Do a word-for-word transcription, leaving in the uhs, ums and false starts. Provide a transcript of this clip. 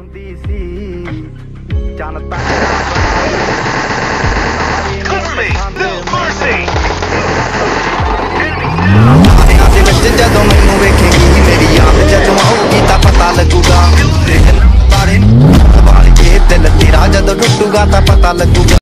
Cover me! No mercy! ਜਦੋਂ ਮੈਨੂੰ ਵੇਖੇਗੀ ਮੇਰੀ ਯਾਦ ਜਦੋਂ ਆਉਗੀ ਤਾਂ ਪਤਾ ਲੱਗੂਗਾ ਵਾਲੀ ਜੇ ਦਿਲ ਤੇਰਾ ਜਦੋਂ ਟੁੱਟੂਗਾ ਤਾਂ ਪਤਾ ਲੱਗੂਗਾ